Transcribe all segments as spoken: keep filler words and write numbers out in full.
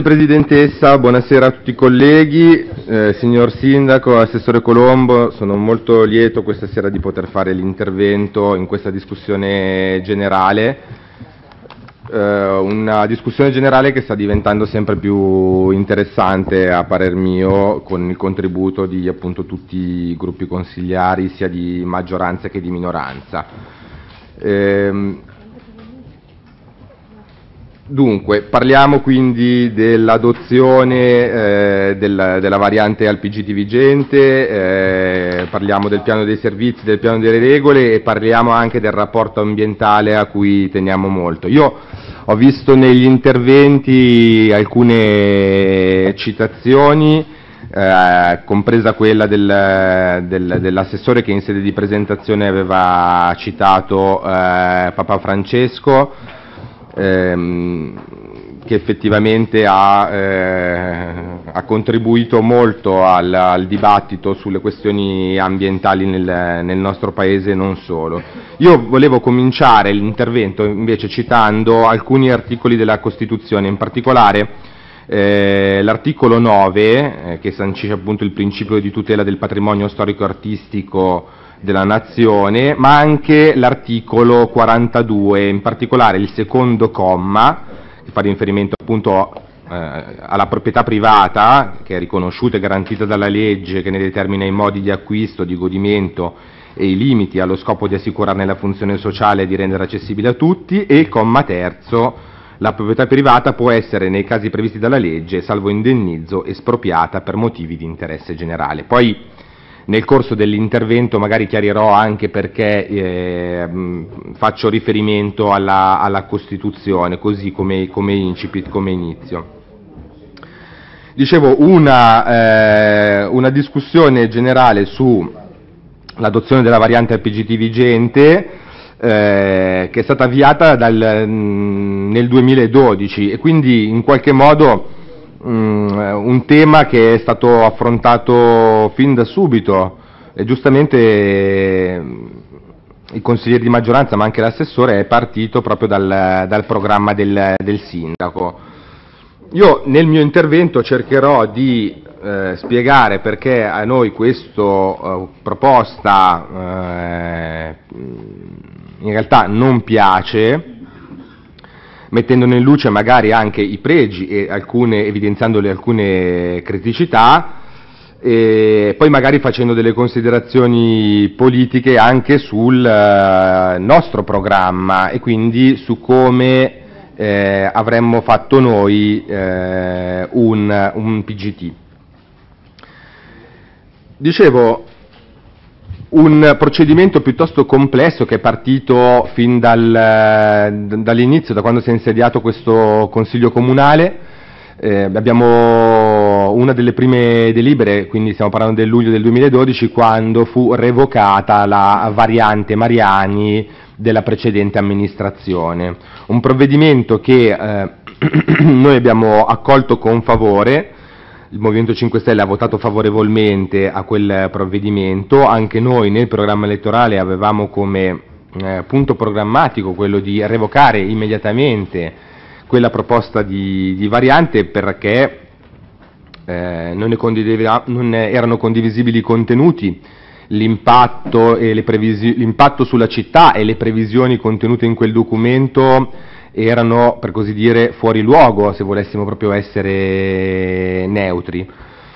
Presidentessa, buonasera a tutti i colleghi, eh, signor Sindaco, Assessore Colombo, sono molto lieto questa sera di poter fare l'intervento in questa discussione generale, eh, una discussione generale che sta diventando sempre più interessante a parer mio, con il contributo di appunto tutti i gruppi consigliari, sia di maggioranza che di minoranza. Eh, Dunque, parliamo quindi dell'adozione eh, del, della variante al P G T vigente, eh, parliamo del piano dei servizi, del piano delle regole e parliamo anche del rapporto ambientale a cui teniamo molto. Io ho visto negli interventi alcune citazioni, eh, compresa quella del, del, dell'assessore che in sede di presentazione aveva citato eh, Papa Francesco, Ehm, che effettivamente ha, eh, ha contribuito molto al, al dibattito sulle questioni ambientali nel, nel nostro paese e non solo. Io volevo cominciare l'intervento invece citando alcuni articoli della Costituzione, in particolare eh, l'articolo nove, eh, che sancisce appunto il principio di tutela del patrimonio storico-artistico della nazione, ma anche l'articolo quarantadue, in particolare il secondo comma, che fa riferimento appunto eh, alla proprietà privata, che è riconosciuta e garantita dalla legge, che ne determina i modi di acquisto, di godimento e i limiti allo scopo di assicurarne la funzione sociale e di rendere accessibile a tutti, e il comma terzo: la proprietà privata può essere, nei casi previsti dalla legge, salvo indennizzo, espropriata per motivi di interesse generale. Poi nel corso dell'intervento magari chiarirò anche perché eh, faccio riferimento alla, alla Costituzione, così come, come incipit, come inizio. Dicevo, una, eh, una discussione generale sull'adozione della variante al P G T vigente, eh, che è stata avviata dal, nel duemiladodici e quindi in qualche modo un tema che è stato affrontato fin da subito e giustamente i consiglieri di maggioranza, ma anche l'assessore, è partito proprio dal, dal programma del, del sindaco. Io nel mio intervento cercherò di eh, spiegare perché a noi questa eh, proposta eh, in realtà non piace, mettendone in luce magari anche i pregi e alcune, evidenziandole alcune criticità, e poi magari facendo delle considerazioni politiche anche sul eh, nostro programma e quindi su come eh, avremmo fatto noi eh, un, un P G T. Dicevo, un procedimento piuttosto complesso che è partito fin dal, dall'inizio, da quando si è insediato questo Consiglio Comunale. Eh, abbiamo una delle prime delibere, quindi stiamo parlando del luglio del duemiladodici, quando fu revocata la variante Mariani della precedente amministrazione. Un provvedimento che eh, noi abbiamo accolto con favore. Il Movimento cinque Stelle ha votato favorevolmente a quel provvedimento, anche noi nel programma elettorale avevamo come eh, punto programmatico quello di revocare immediatamente quella proposta di, di variante, perché eh, non, ne non erano condivisibili i contenuti, l'impatto, e le l'impatto sulla città e le previsioni contenute in quel documento erano, per così dire, fuori luogo, se volessimo proprio essere neutri.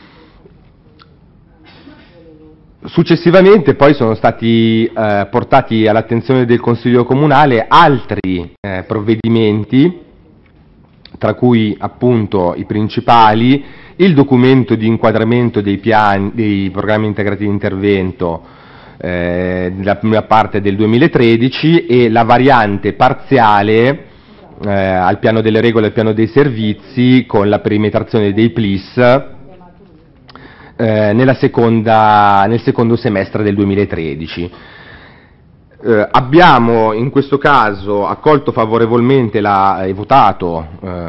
Successivamente poi sono stati eh, portati all'attenzione del Consiglio Comunale altri eh, provvedimenti, tra cui appunto i principali: il documento di inquadramento dei piani, dei programmi integrati di intervento eh, della prima parte del duemilatredici, e la variante parziale Eh, al piano delle regole e al piano dei servizi, con la perimetrazione dei P L I S eh, nella seconda, nel secondo semestre del duemilatredici. Eh, abbiamo in questo caso accolto favorevolmente la, e votato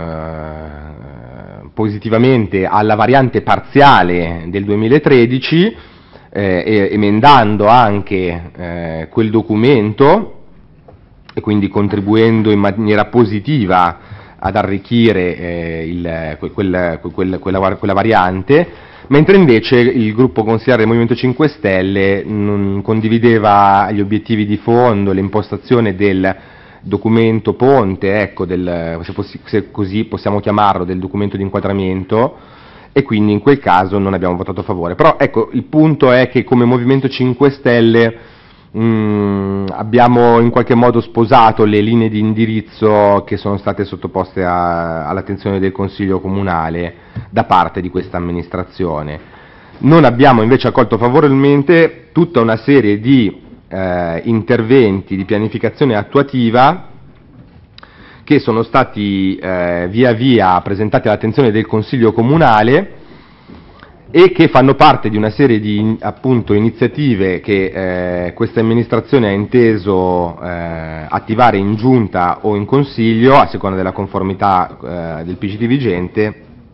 eh, positivamente alla variante parziale del duemilatredici, eh, emendando anche eh, quel documento e quindi contribuendo in maniera positiva ad arricchire eh, il, quel, quel, quella, quella variante, mentre invece il gruppo consigliare del Movimento cinque Stelle non condivideva gli obiettivi di fondo, l'impostazione del documento ponte, ecco, del, se, possi, se così possiamo chiamarlo, del documento di inquadramento, e quindi in quel caso non abbiamo votato a favore. Però ecco, il punto è che come Movimento cinque Stelle mh, abbiamo in qualche modo sposato le linee di indirizzo che sono state sottoposte a, all'attenzione del Consiglio Comunale da parte di questa amministrazione. Non abbiamo invece accolto favorevolmente tutta una serie di Eh, interventi di pianificazione attuativa che sono stati eh, via via presentati all'attenzione del Consiglio Comunale e che fanno parte di una serie di appunto iniziative che eh, questa amministrazione ha inteso eh, attivare in giunta o in consiglio a seconda della conformità eh, del P G T vigente,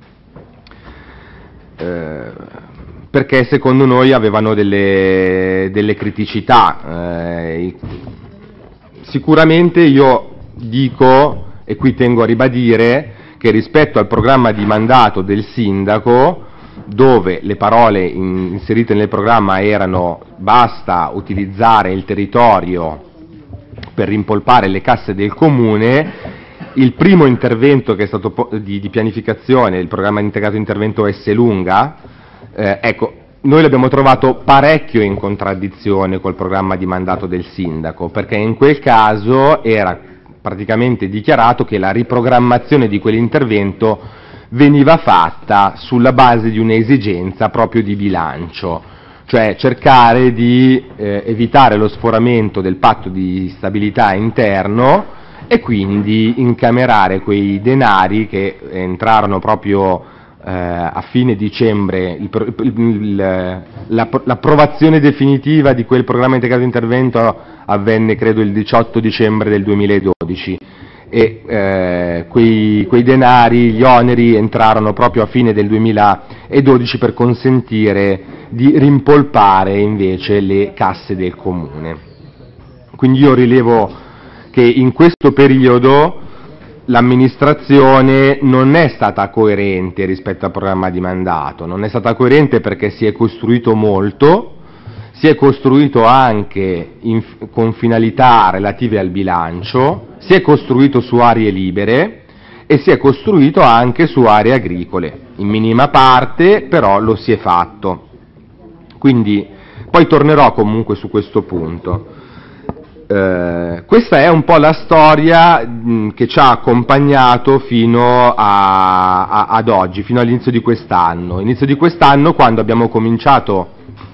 eh, perché secondo noi avevano delle, delle criticità. Eh, sicuramente io dico, e qui tengo a ribadire, che rispetto al programma di mandato del sindaco, dove le parole in, inserite nel programma erano basta utilizzare il territorio per rimpolpare le casse del comune, il primo intervento che è stato di, di pianificazione, il programma integrato intervento Esselunga, Eh, ecco, noi l'abbiamo trovato parecchio in contraddizione col programma di mandato del sindaco, perché in quel caso era praticamente dichiarato che la riprogrammazione di quell'intervento veniva fatta sulla base di un'esigenza proprio di bilancio, cioè cercare di eh, evitare lo sforamento del patto di stabilità interno e quindi incamerare quei denari che entrarono proprio Eh, a fine dicembre, il, il, la, l'approvazione definitiva di quel programma integrato di intervento avvenne credo il diciotto dicembre del duemiladodici e eh, quei, quei denari, gli oneri entrarono proprio a fine del duemiladodici per consentire di rimpolpare invece le casse del comune. Quindi io rilevo che in questo periodo l'amministrazione non è stata coerente rispetto al programma di mandato, non è stata coerente perché si è costruito molto, si è costruito anche in, con finalità relative al bilancio, si è costruito su aree libere e si è costruito anche su aree agricole, in minima parte però lo si è fatto. Quindi poi tornerò comunque su questo punto. Eh, questa è un po' la storia mh, che ci ha accompagnato fino a, a, ad oggi, fino all'inizio di quest'anno. Inizio di quest'anno, quando abbiamo cominciato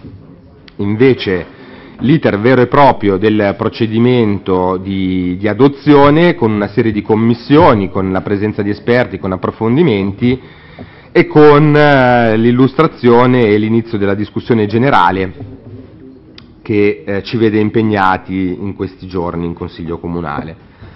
invece l'iter vero e proprio del procedimento di, di adozione, con una serie di commissioni, con la presenza di esperti, con approfondimenti e con eh, l'illustrazione e l'inizio della discussione generale che eh, ci vede impegnati in questi giorni in Consiglio Comunale.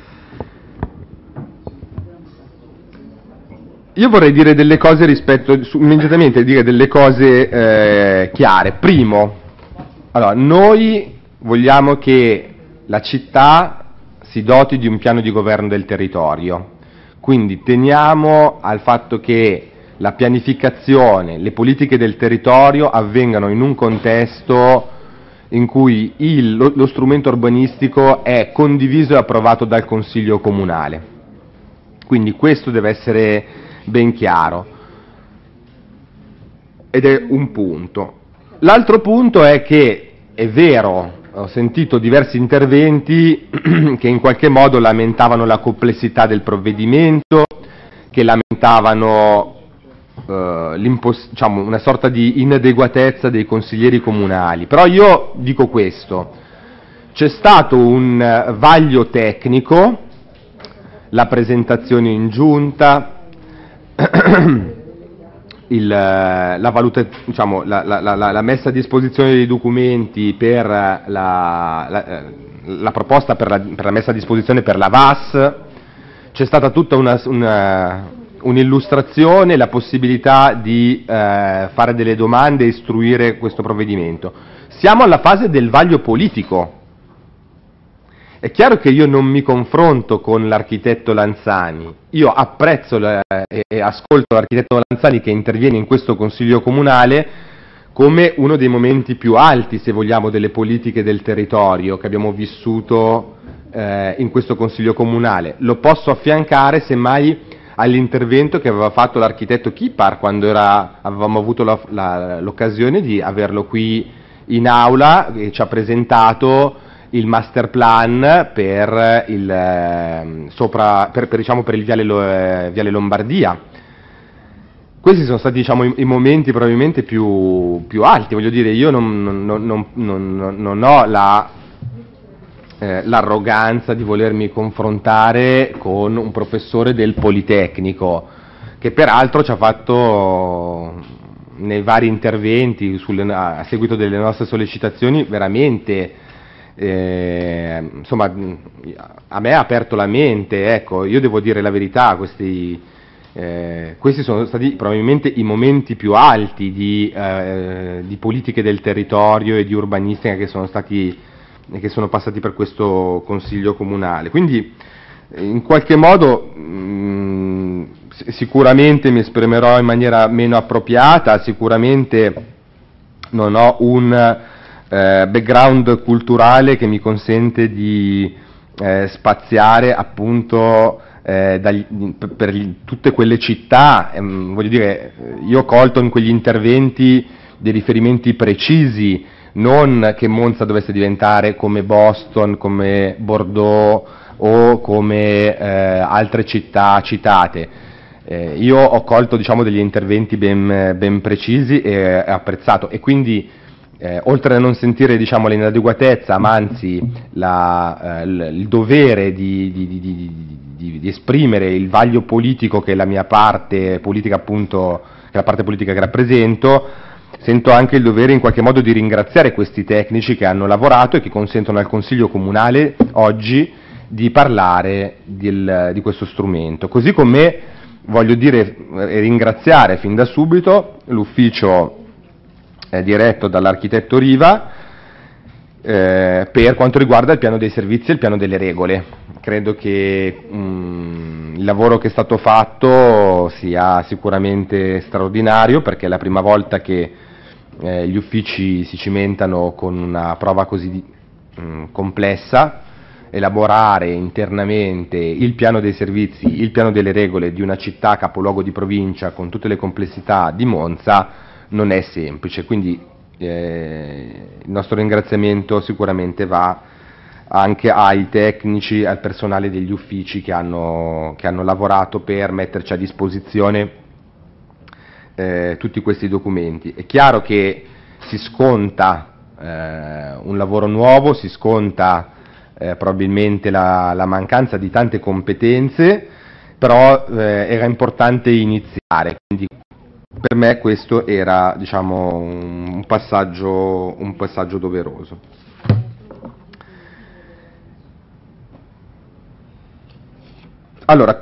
Io vorrei dire delle cose rispetto, su, immediatamente dire delle cose eh, chiare. Primo, allora, noi vogliamo che la città si doti di un piano di governo del territorio, quindi teniamo al fatto che la pianificazione, le politiche del territorio avvengano in un contesto in cui il, lo, lo strumento urbanistico è condiviso e approvato dal Consiglio Comunale. Quindi questo deve essere ben chiaro. Ed è un punto. L'altro punto è che, è vero, ho sentito diversi interventi che in qualche modo lamentavano la complessità del provvedimento, che lamentavano Uh, diciamo, una sorta di inadeguatezza dei consiglieri comunali, però io dico questo: c'è stato un vaglio tecnico, la presentazione in giunta, il, la, valuta, diciamo, la, la, la, la messa a disposizione dei documenti per la, la, la proposta per la, per la messa a disposizione per la V A S, c'è stata tutta una, una un'illustrazione, la possibilità di eh, fare delle domande e istruire questo provvedimento. Siamo alla fase del vaglio politico È chiaro che io non mi confronto con l'architetto Lanzani, io apprezzo la, e, e ascolto l'architetto Lanzani che interviene in questo Consiglio Comunale come uno dei momenti più alti, se vogliamo, delle politiche del territorio che abbiamo vissuto eh, in questo Consiglio Comunale. Lo posso affiancare semmai all'intervento che aveva fatto l'architetto Chipar quando era, avevamo avuto la, la, l'occasione di averlo qui in aula e ci ha presentato il master plan per il, eh, sopra, per, per, diciamo, per il Viale, eh, Viale Lombardia. Questi sono stati, diciamo, i, i momenti probabilmente più, più alti, voglio dire, io non, non, non, non, non ho la, eh, l'arroganza di volermi confrontare con un professore del Politecnico, che peraltro ci ha fatto nei vari interventi sulle, a seguito delle nostre sollecitazioni veramente... Eh, insomma, a me ha aperto la mente, ecco, io devo dire la verità, questi, eh, questi sono stati probabilmente i momenti più alti di, eh, di politiche del territorio e di urbanistica che sono stati, che sono passati per questo Consiglio Comunale, quindi in qualche modo mh, sicuramente mi esprimerò in maniera meno appropriata, sicuramente non ho un Eh, background culturale che mi consente di eh, spaziare appunto eh, dagli, per gli, tutte quelle città, ehm, voglio dire, io ho colto in quegli interventi dei riferimenti precisi, non che Monza dovesse diventare come Boston, come Bordeaux o come eh, altre città citate. Eh, io ho colto, diciamo, degli interventi ben, ben precisi e, e apprezzato, e quindi Eh, oltre a non sentire, diciamo, l'inadeguatezza, ma anzi la, eh, il dovere di, di, di, di, di, di esprimere il vaglio politico che la mia parte politica, appunto, che la parte politica che rappresento, sento anche il dovere in qualche modo di ringraziare questi tecnici che hanno lavorato e che consentono al Consiglio Comunale oggi di parlare del, di questo strumento. Così come voglio dire e ringraziare fin da subito l'ufficio diretto dall'architetto Riva eh, per quanto riguarda il piano dei servizi e il piano delle regole. Credo che mh, il lavoro che è stato fatto sia sicuramente straordinario, perché è la prima volta che eh, gli uffici si cimentano con una prova così mh, complessa. Elaborare internamente il piano dei servizi, il piano delle regole di una città capoluogo di provincia con tutte le complessità di Monza non è semplice, quindi eh, il nostro ringraziamento sicuramente va anche ai tecnici, al personale degli uffici che hanno, che hanno lavorato per metterci a disposizione eh, tutti questi documenti. È chiaro che si sconta eh, un lavoro nuovo, si sconta eh, probabilmente la, la mancanza di tante competenze, però eh, era importante iniziare, quindi per me questo era, diciamo, un passaggio, un passaggio doveroso. Allora,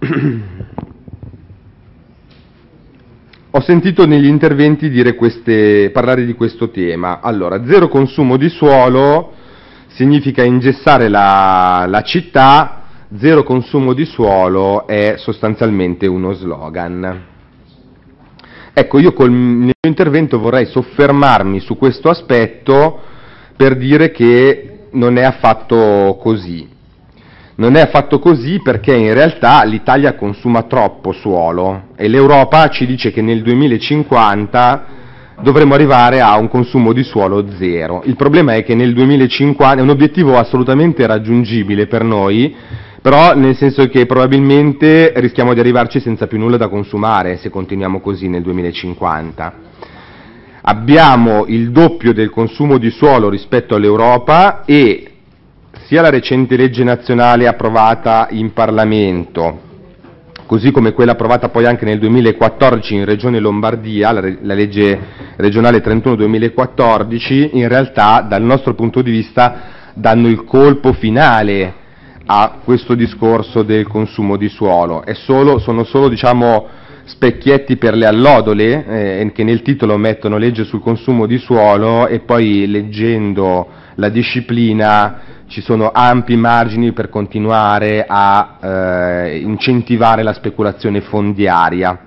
ho sentito negli interventi dire queste, parlare di questo tema. Allora, zero consumo di suolo significa ingessare la, la città, zero consumo di suolo è sostanzialmente uno slogan. Ecco, io col mio intervento vorrei soffermarmi su questo aspetto per dire che non è affatto così. Non è affatto così perché in realtà l'Italia consuma troppo suolo e l'Europa ci dice che nel duemilacinquanta dovremo arrivare a un consumo di suolo zero. Il problema è che nel duemilacinquanta è un obiettivo assolutamente raggiungibile per noi, però nel senso che probabilmente rischiamo di arrivarci senza più nulla da consumare se continuiamo così nel duemilacinquanta. Abbiamo il doppio del consumo di suolo rispetto all'Europa e sia la recente legge nazionale approvata in Parlamento, così come quella approvata poi anche nel duemilaquattordici in Regione Lombardia, la, la legge regionale trentuno duemilaquattordici, in realtà dal nostro punto di vista danno il colpo finale a questo discorso del consumo di suolo. È solo, sono solo, diciamo, specchietti per le allodole, eh, che nel titolo mettono legge sul consumo di suolo, e poi leggendo la disciplina ci sono ampi margini per continuare a eh, incentivare la speculazione fondiaria.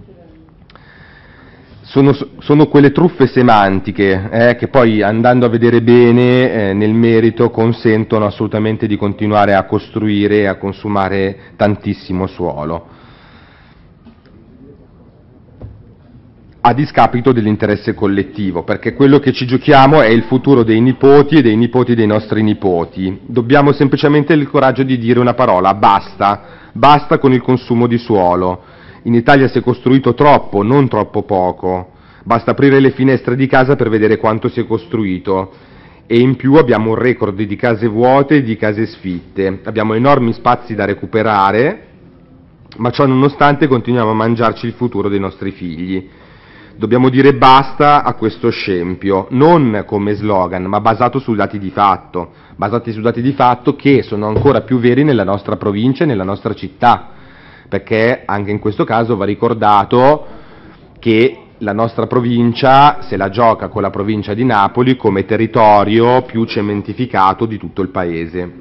Sono, sono quelle truffe semantiche eh, che poi, andando a vedere bene eh, nel merito, consentono assolutamente di continuare a costruire e a consumare tantissimo suolo, a discapito dell'interesse collettivo, perché quello che ci giochiamo è il futuro dei nipoti e dei nipoti dei nostri nipoti. Dobbiamo semplicemente il coraggio di dire una parola: basta, basta con il consumo di suolo. In Italia si è costruito troppo, non troppo poco. Basta aprire le finestre di casa per vedere quanto si è costruito. E in più abbiamo un record di case vuote e di case sfitte. Abbiamo enormi spazi da recuperare, ma ciò nonostante continuiamo a mangiarci il futuro dei nostri figli. Dobbiamo dire basta a questo scempio, non come slogan, ma basato su dati di fatto, basati su dati di fatto che sono ancora più veri nella nostra provincia e nella nostra città, perché anche in questo caso va ricordato che la nostra provincia se la gioca con la provincia di Napoli come territorio più cementificato di tutto il paese.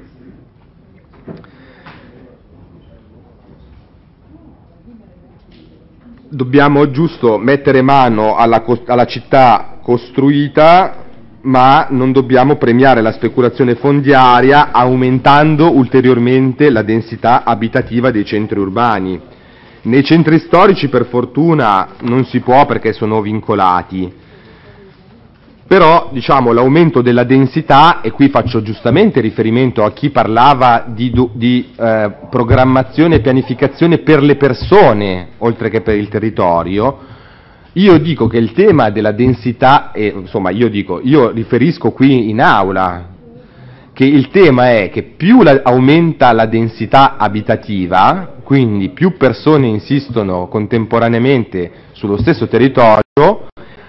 Dobbiamo giusto mettere mano alla, alla città costruita, ma non dobbiamo premiare la speculazione fondiaria aumentando ulteriormente la densità abitativa dei centri urbani. Nei centri storici per fortuna non si può, perché sono vincolati, però diciamo l'aumento della densità, e qui faccio giustamente riferimento a chi parlava di, di eh, programmazione e pianificazione per le persone oltre che per il territorio. Io dico che il tema della densità, e, insomma io dico, io riferisco qui in aula, che il tema è che più la, aumenta la densità abitativa, quindi più persone insistono contemporaneamente sullo stesso territorio,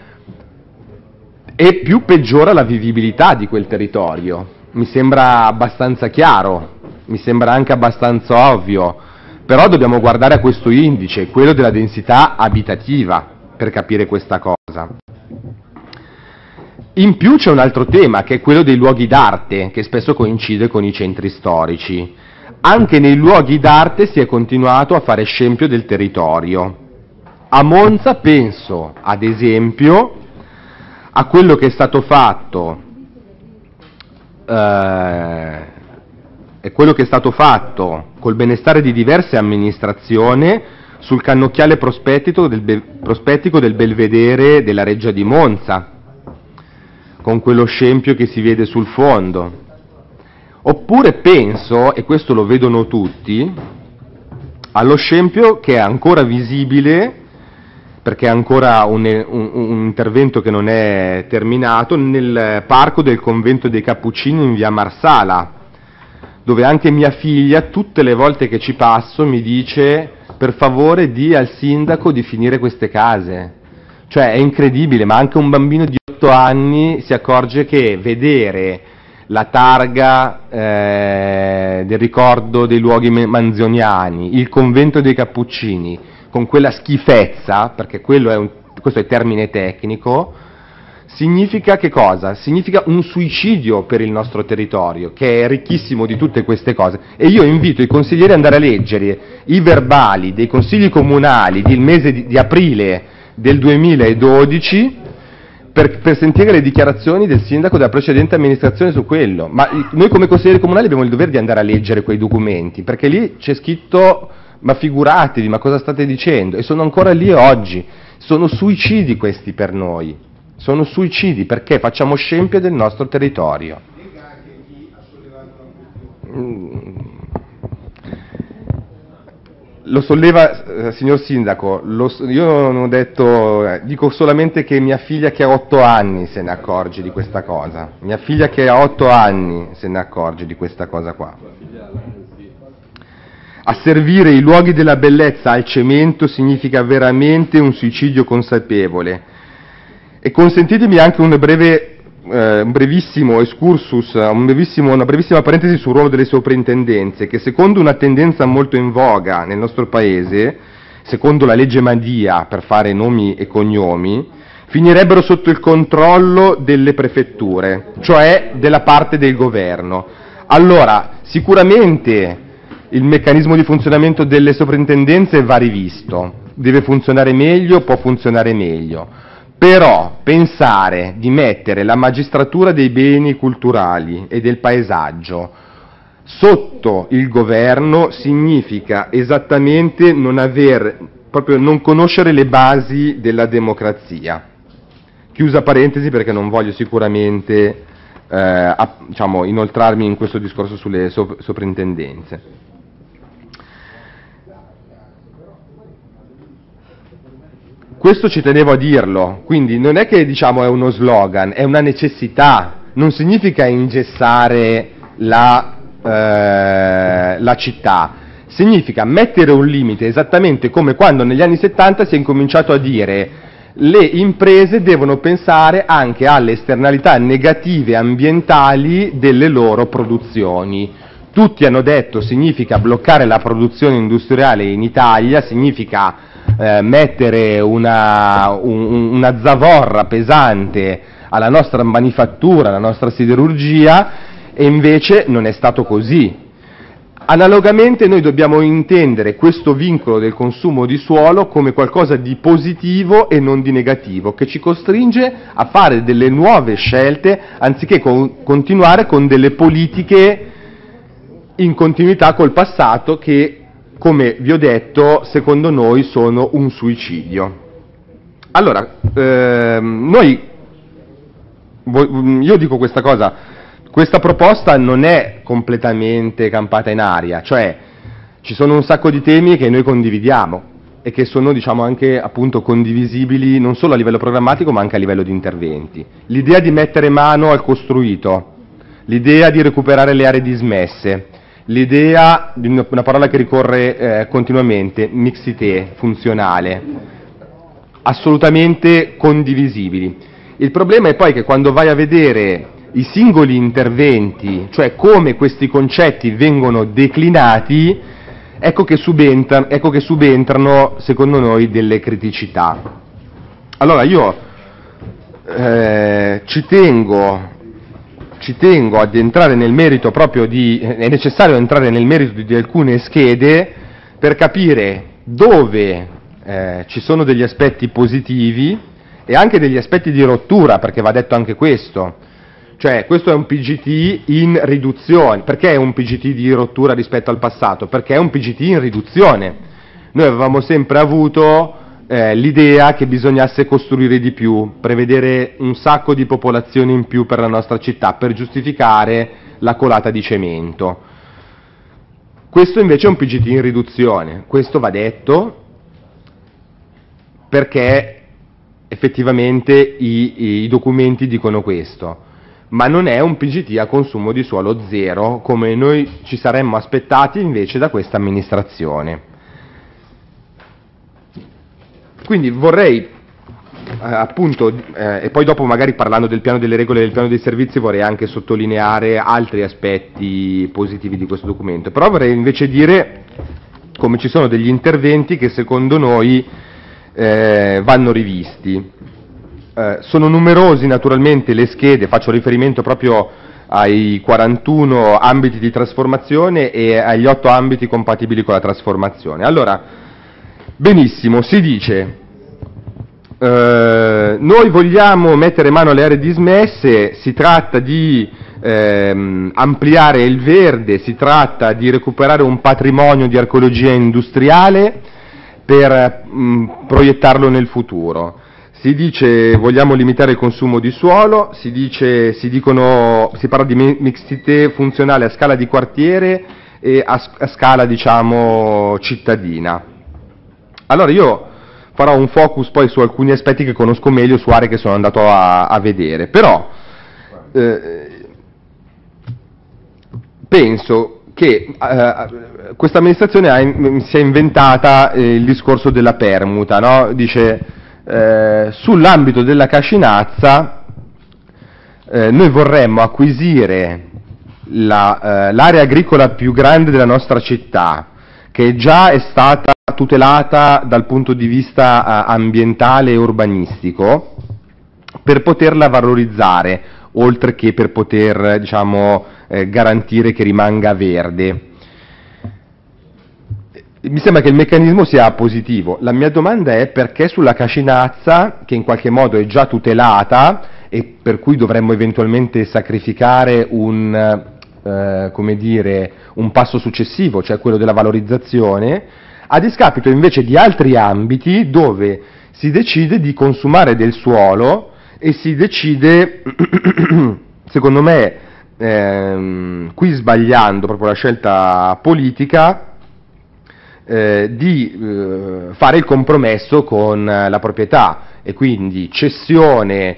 e più peggiora la vivibilità di quel territorio. Mi sembra abbastanza chiaro, mi sembra anche abbastanza ovvio, però dobbiamo guardare a questo indice, quello della densità abitativa, per capire questa cosa. In più c'è un altro tema, che è quello dei luoghi d'arte, che spesso coincide con i centri storici. Anche nei luoghi d'arte si è continuato a fare scempio del territorio. A Monza penso, ad esempio, a quello che è stato fatto eh, e quello che è stato fatto col benestare di diverse amministrazioni sul cannocchiale prospettico del, be- prospettico del Belvedere della Reggia di Monza, con quello scempio che si vede sul fondo. Oppure penso, e questo lo vedono tutti, allo scempio che è ancora visibile, perché è ancora un, un, un intervento che non è terminato, nel parco del convento dei Cappuccini in via Marsala, dove anche mia figlia tutte le volte che ci passo mi dice: per favore di al sindaco di finire queste case. Cioè è incredibile, ma anche un bambino di otto anni si accorge che vedere la targa eh, del ricordo dei luoghi manzoniani, il convento dei Cappuccini, con quella schifezza, perché quello è un, questo è il termine tecnico, significa che cosa? Significa un suicidio per il nostro territorio, che è ricchissimo di tutte queste cose. E io invito i consiglieri ad andare a leggere i verbali dei consigli comunali del mese di, di aprile del duemiladodici per, per sentire le dichiarazioni del sindaco della precedente amministrazione su quello. Ma noi come consiglieri comunali abbiamo il dovere di andare a leggere quei documenti, perché lì c'è scritto: ma figuratevi, ma cosa state dicendo? E sono ancora lì oggi. Sono suicidi questi per noi, sono suicidi perché facciamo scempio del nostro territorio. Lo solleva, eh, signor Sindaco, lo, io non ho detto, eh, dico solamente che mia figlia che ha otto anni se ne accorge di questa cosa, mia figlia che ha otto anni se ne accorge di questa cosa qua. Asservire i luoghi della bellezza al cemento significa veramente un suicidio consapevole. E consentitemi anche un breve, eh, un brevissimo excursus, un brevissimo, una brevissima parentesi sul ruolo delle soprintendenze, che secondo una tendenza molto in voga nel nostro paese secondo la legge Madia, per fare nomi e cognomi, finirebbero sotto il controllo delle prefetture, cioè della parte del governo. Allora, sicuramente il meccanismo di funzionamento delle soprintendenze va rivisto, deve funzionare meglio, può funzionare meglio, però pensare di mettere la magistratura dei beni culturali e del paesaggio sotto il governo significa esattamente non aver, proprio non conoscere le basi della democrazia. Chiusa parentesi, perché non voglio sicuramente eh, a, diciamo, inoltrarmi in questo discorso sulle sop- soprintendenze. Questo ci tenevo a dirlo, quindi non è che diciamo è uno slogan, è una necessità, non significa ingessare la, eh, la città, significa mettere un limite, esattamente come quando negli anni settanta si è incominciato a dire le imprese devono pensare anche alle esternalità negative ambientali delle loro produzioni. Tutti hanno detto significa bloccare la produzione industriale in Italia, significa eh, mettere una, un, una zavorra pesante alla nostra manifattura, alla nostra siderurgia, e invece non è stato così. Analogamente noi dobbiamo intendere questo vincolo del consumo di suolo come qualcosa di positivo e non di negativo, che ci costringe a fare delle nuove scelte anziché con, continuare con delle politiche in continuità col passato che, come vi ho detto, secondo noi sono un suicidio. Allora, ehm, noi, io dico questa cosa, questa proposta non è completamente campata in aria, cioè ci sono un sacco di temi che noi condividiamo e che sono, diciamo, anche appunto condivisibili non solo a livello programmatico ma anche a livello di interventi. L'idea di mettere mano al costruito, l'idea di recuperare le aree dismesse, l'idea di una parola che ricorre eh, continuamente, mixité funzionale, assolutamente condivisibili. Il problema è poi che quando vai a vedere i singoli interventi, cioè come questi concetti vengono declinati, ecco che subentrano, ecco che subentrano secondo noi delle criticità. Allora io eh, ci tengo ci tengo ad entrare nel merito proprio di, è necessario entrare nel merito di, di alcune schede per capire dove eh, ci sono degli aspetti positivi e anche degli aspetti di rottura, perché va detto anche questo. Cioè, questo è un P G T in riduzione. Perché è un P G T di rottura rispetto al passato? Perché è un P G T in riduzione. Noi avevamo sempre avuto eh, l'idea che bisognasse costruire di più, prevedere un sacco di popolazioni in più per la nostra città, per giustificare la colata di cemento. Questo invece è un P G T in riduzione. Questo va detto perché effettivamente i, i documenti dicono questo. Ma non è un P G T a consumo di suolo zero, come noi ci saremmo aspettati invece da questa amministrazione. Quindi vorrei, eh, appunto, eh, e poi dopo magari parlando del piano delle regole e del piano dei servizi vorrei anche sottolineare altri aspetti positivi di questo documento, però vorrei invece dire come ci sono degli interventi che secondo noi eh, vanno rivisti. Eh, sono numerosi naturalmente le schede, faccio riferimento proprio ai quarantuno ambiti di trasformazione e agli otto ambiti compatibili con la trasformazione. Allora, benissimo, si dice, eh, noi vogliamo mettere mano alle aree dismesse, si tratta di ehm, ampliare il verde, si tratta di recuperare un patrimonio di archeologia industriale per mh, proiettarlo nel futuro. Si dice vogliamo limitare il consumo di suolo, si dice, si dicono, si parla di mixité funzionale a scala di quartiere e a, a scala, diciamo, cittadina. Allora io farò un focus poi su alcuni aspetti che conosco meglio, su aree che sono andato a, a vedere, però eh, penso che eh, questa amministrazione ha, si è inventata eh, il discorso della permuta, no? Dice Eh, sull'ambito della Cascinazza eh, noi vorremmo acquisire la, eh, l'area agricola più grande della nostra città, che già è stata tutelata dal punto di vista uh, ambientale e urbanistico per poterla valorizzare, oltre che per poter, diciamo, eh, garantire che rimanga verde. Mi sembra che il meccanismo sia positivo. La mia domanda è perché sulla Cascinazza, che in qualche modo è già tutelata e per cui dovremmo eventualmente sacrificare un, eh, come dire, un passo successivo, cioè quello della valorizzazione, a discapito invece di altri ambiti dove si decide di consumare del suolo e si decide, secondo me, ehm, qui sbagliando proprio la scelta politica, eh, di eh, fare il compromesso con la proprietà e quindi cessione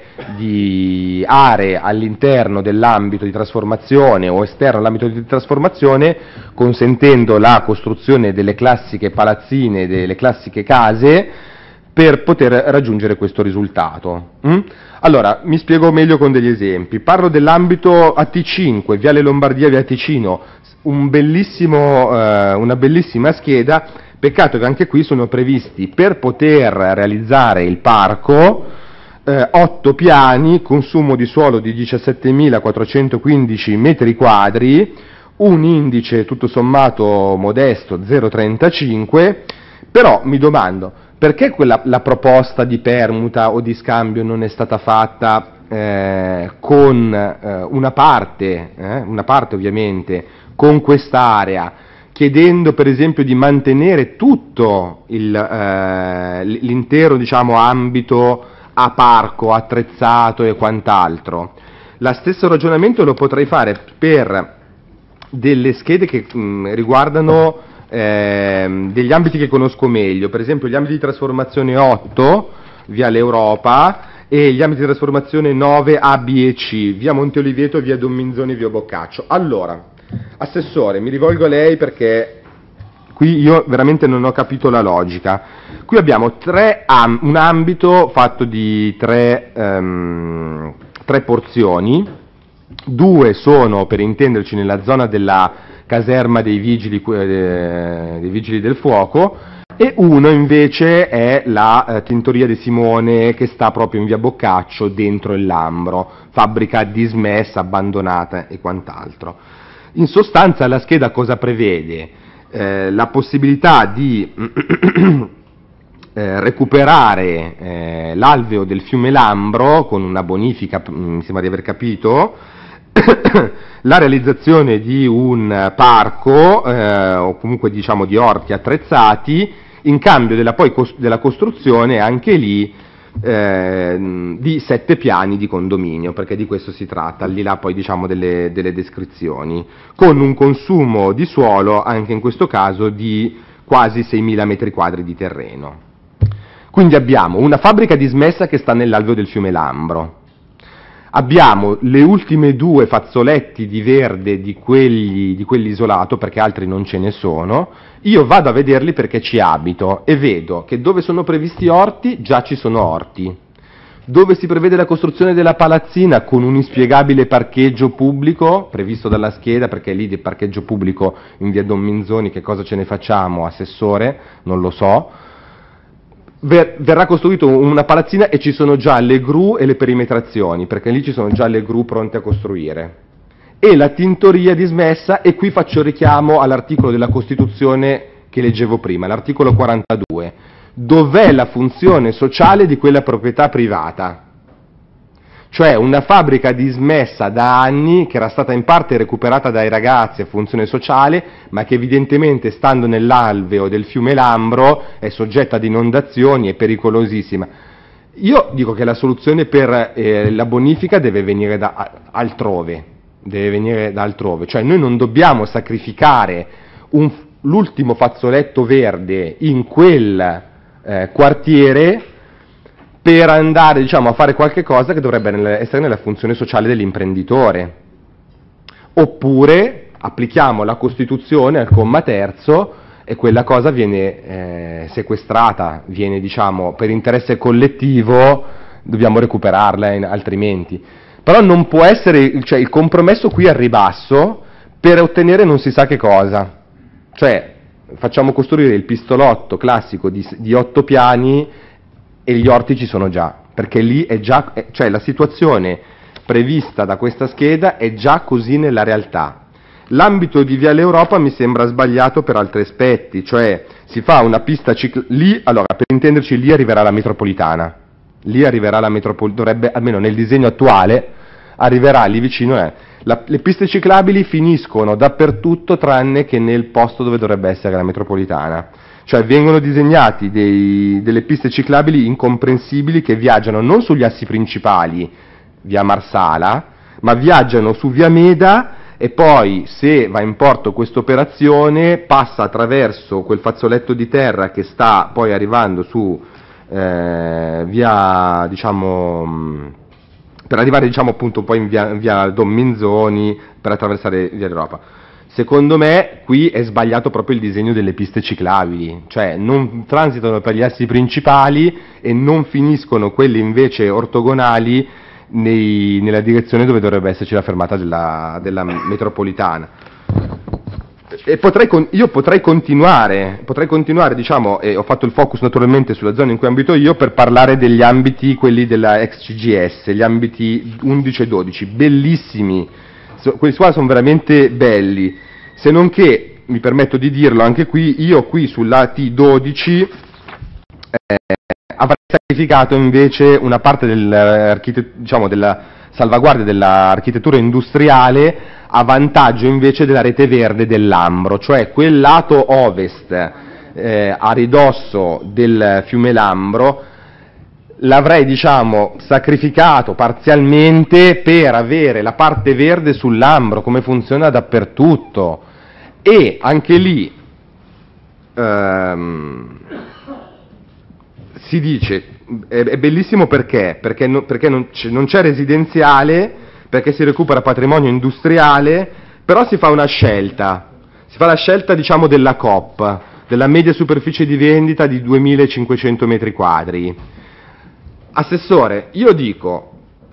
di aree all'interno dell'ambito di trasformazione o esterno all'ambito di trasformazione, consentendo la costruzione delle classiche palazzine, delle classiche case, per poter raggiungere questo risultato. Mm? Allora, mi spiego meglio con degli esempi. Parlo dell'ambito A T cinque, Viale Lombardia, Via Ticino, un bellissimo, eh, una bellissima scheda, peccato che anche qui sono previsti per poter realizzare il parco eh, otto piani, consumo di suolo di diciassettemilaquattrocentoquindici metri quadri, un indice tutto sommato modesto zero virgola trentacinque, però mi domando, perché quella, la proposta di permuta o di scambio non è stata fatta eh, con eh, una parte, eh, una parte ovviamente, con quest'area, chiedendo per esempio di mantenere tutto il, eh, l'intero, diciamo, ambito a parco, attrezzato e quant'altro. Lo stesso ragionamento lo potrei fare per delle schede che mh, riguardano Eh, degli ambiti che conosco meglio, per esempio gli ambiti di trasformazione otto, via l'Europa, e gli ambiti di trasformazione nove, A, B e C, via Monte Oliveto, via Don Minzoni, via Boccaccio. Allora, Assessore, mi rivolgo a lei perché qui io veramente non ho capito la logica. Qui abbiamo tre am- un ambito fatto di tre, um, tre porzioni, due sono, per intenderci, nella zona della caserma dei vigili, eh, dei vigili del fuoco, e uno invece è la eh, Tintoria De Simone, che sta proprio in via Boccaccio, dentro il Lambro, fabbrica dismessa, abbandonata e quant'altro. In sostanza la scheda cosa prevede? Eh, la possibilità di eh, recuperare eh, l'alveo del fiume Lambro con una bonifica, mi sembra di aver capito, la realizzazione di un parco eh, o comunque, diciamo, di orti attrezzati, in cambio della, poi, cos- della costruzione anche lì eh, di sette piani di condominio, perché di questo si tratta, al di là poi, diciamo, delle, delle descrizioni, con un consumo di suolo anche in questo caso di quasi seimila metri quadri di terreno. Quindi abbiamo una fabbrica dismessa che sta nell'alveo del fiume Lambro. Abbiamo le ultime due fazzoletti di verde di, quelli, di quell'isolato, perché altri non ce ne sono. Io vado a vederli perché ci abito e vedo che dove sono previsti orti già ci sono orti. Dove si prevede la costruzione della palazzina con un inspiegabile parcheggio pubblico, previsto dalla scheda, perché lì di parcheggio pubblico in via Don Minzoni che cosa ce ne facciamo, Assessore? Non lo so. Verrà costruito una palazzina e ci sono già le gru e le perimetrazioni, perché lì ci sono già le gru pronte a costruire. E la tintoria dismessa, e qui faccio richiamo all'articolo della Costituzione che leggevo prima, l'articolo quarantadue. Dov'è la funzione sociale di quella proprietà privata? Cioè una fabbrica dismessa da anni, che era stata in parte recuperata dai ragazzi a funzione sociale, ma che evidentemente, stando nell'alveo del fiume Lambro, è soggetta ad inondazioni, è pericolosissima. Io dico che la soluzione per eh, la bonifica deve venire da altrove, deve venire da altrove, cioè noi non dobbiamo sacrificare un, l'ultimo fazzoletto verde in quel eh, quartiere per andare, diciamo, a fare qualche cosa che dovrebbe essere nella funzione sociale dell'imprenditore. Oppure applichiamo la Costituzione al comma terzo e quella cosa viene eh, sequestrata, viene, diciamo, per interesse collettivo, dobbiamo recuperarla in, altrimenti. Però non può essere, cioè il compromesso qui al ribasso per ottenere non si sa che cosa. Cioè facciamo costruire il pistolotto classico di, di otto piani e gli orti ci sono già, perché lì è già, cioè la situazione prevista da questa scheda è già così nella realtà. L'ambito di Viale Europa mi sembra sbagliato per altri aspetti, cioè si fa una pista cicl- lì, allora per intenderci lì arriverà la metropolitana, lì arriverà la metropolitana, dovrebbe, almeno nel disegno attuale, arriverà lì vicino, eh. la, le piste ciclabili finiscono dappertutto tranne che nel posto dove dovrebbe essere la metropolitana, cioè vengono disegnati dei, delle piste ciclabili incomprensibili che viaggiano non sugli assi principali, via Marsala, ma viaggiano su via Meda. E poi, se va in porto questa operazione, passa attraverso quel fazzoletto di terra che sta poi arrivando su eh, via, diciamo, per arrivare, diciamo, appunto poi in via, via Don Minzoni, per attraversare via Europa. Secondo me, qui è sbagliato proprio il disegno delle piste ciclabili, cioè non transitano per gli assi principali e non finiscono quelli invece ortogonali Nei, nella direzione dove dovrebbe esserci la fermata della, della metropolitana. E potrei, io potrei continuare, potrei continuare, diciamo, e ho fatto il focus naturalmente sulla zona in cui abito io per parlare degli ambiti, quelli della ex C G S, gli ambiti undici e dodici, bellissimi, so, quelli qua sono veramente belli, se non che, mi permetto di dirlo anche qui, io qui sulla T dodici eh, avrei sacrificato invece una parte del, diciamo, della salvaguardia dell'architettura industriale a vantaggio invece della rete verde del Lambro, cioè quel lato ovest eh, a ridosso del fiume Lambro l'avrei, diciamo, sacrificato parzialmente per avere la parte verde sul Lambro, come funziona dappertutto, e anche lì ehm, si dice, è, è bellissimo perché, perché, no, perché non, c'è, non c'è residenziale, perché si recupera patrimonio industriale, però si fa una scelta, si fa la scelta, diciamo, della C O P, della media superficie di vendita di duemilacinquecento metri quadri. Assessore, io dico,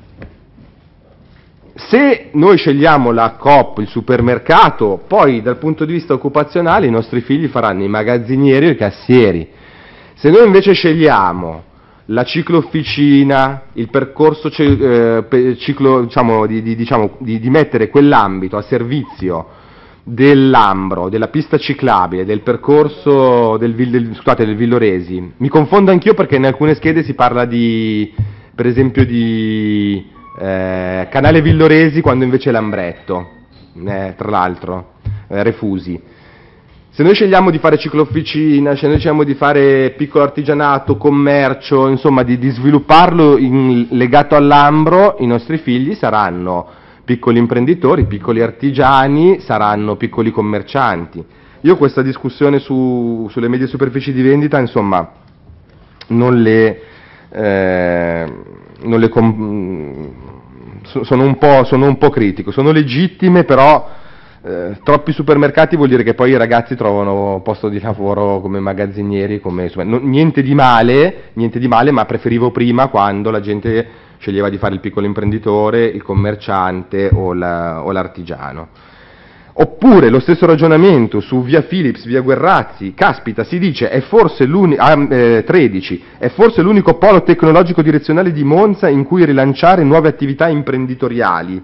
se noi scegliamo la Coop, il supermercato, poi dal punto di vista occupazionale i nostri figli faranno i magazzinieri o i cassieri. Se noi invece scegliamo la ciclo-officina, il percorso eh, ciclo, diciamo, di, di, diciamo, di, di mettere quell'ambito a servizio del Lambro, della pista ciclabile, del percorso del, del, scusate, del Villoresi, mi confondo anch'io perché in alcune schede si parla di, per esempio, di eh, canale Villoresi quando invece è Lambretto, eh, tra l'altro, eh, Refusi. Se noi scegliamo di fare ciclo-officina, se noi scegliamo di fare piccolo artigianato, commercio, insomma di, di svilupparlo in, legato al Lambro, i nostri figli saranno piccoli imprenditori, piccoli artigiani, saranno piccoli commercianti. Io questa discussione su, sulle medie superfici di vendita, insomma, non le, eh, non le com- sono, un po', sono un po' critico, sono legittime, però eh, troppi supermercati vuol dire che poi i ragazzi trovano posto di lavoro come magazzinieri, come, insomma, no, niente di male, niente di male, ma preferivo prima quando la gente sceglieva di fare il piccolo imprenditore, il commerciante o, la, o l'artigiano. Oppure lo stesso ragionamento su via Philips, via Guerrazzi, caspita, si dice, è forse l'unico, ah, eh, tredici, è forse l'unico polo tecnologico direzionale di Monza in cui rilanciare nuove attività imprenditoriali.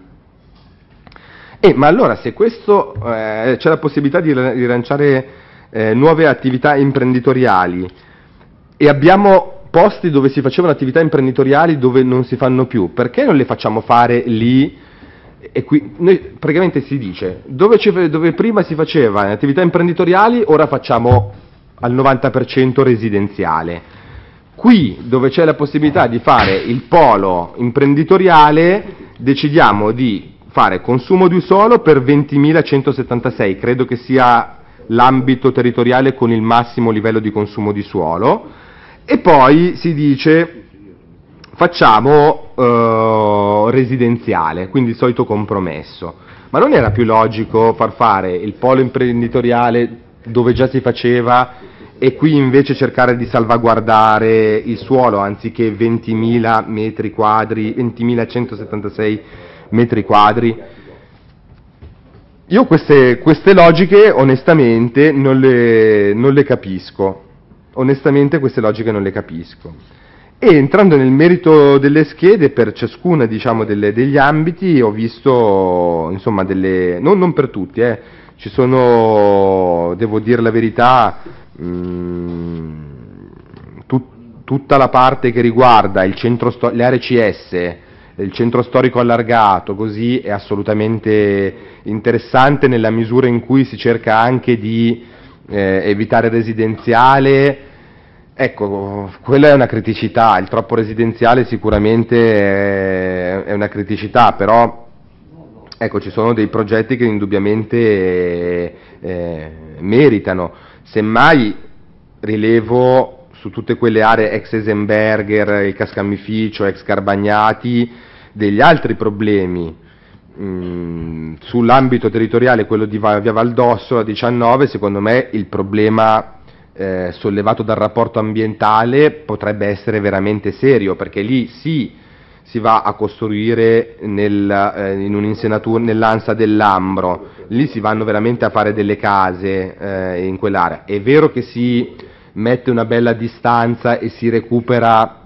Eh, ma allora se questo, eh, c'è la possibilità di rilanciare eh, nuove attività imprenditoriali e abbiamo posti dove si facevano attività imprenditoriali dove non si fanno più, perché non le facciamo fare lì? E qui noi praticamente si dice dove, dove prima si faceva attività imprenditoriali, ora facciamo al novanta per cento residenziale. Qui dove c'è la possibilità di fare il polo imprenditoriale decidiamo di fare consumo di suolo per ventimilacentosettantasei, credo che sia l'ambito territoriale con il massimo livello di consumo di suolo, e poi si dice facciamo uh, residenziale, quindi il solito compromesso. Ma non era più logico far fare il polo imprenditoriale dove già si faceva e qui invece cercare di salvaguardare il suolo anziché ventimila metri quadri, ventimilacentosettantasei metri quadri? Io queste, queste logiche onestamente non le, non le capisco, onestamente queste logiche non le capisco. E entrando nel merito delle schede, per ciascuna, diciamo, delle, degli ambiti ho visto, insomma, delle, non, non per tutti, eh, ci sono, devo dire la verità, mh, tut, tutta la parte che riguarda il centro sto- le aree C S, il centro storico allargato, così è assolutamente interessante nella misura in cui si cerca anche di eh, evitare residenziale. Ecco, quella è una criticità, il troppo residenziale sicuramente è, è una criticità, però ecco, ci sono dei progetti che indubbiamente eh, eh, meritano. Semmai rilevo su tutte quelle aree ex Esenberger, il Cascamificio, ex Carbagnati, degli altri problemi. Mm, sull'ambito territoriale, quello di Via Valdossola diciannove, secondo me il problema eh, sollevato dal rapporto ambientale potrebbe essere veramente serio, perché lì sì si va a costruire nel, eh, in un'insenatura nell'Ansa del Lambro, lì si vanno veramente a fare delle case eh, in quell'area. È vero che si mette una bella distanza e si recupera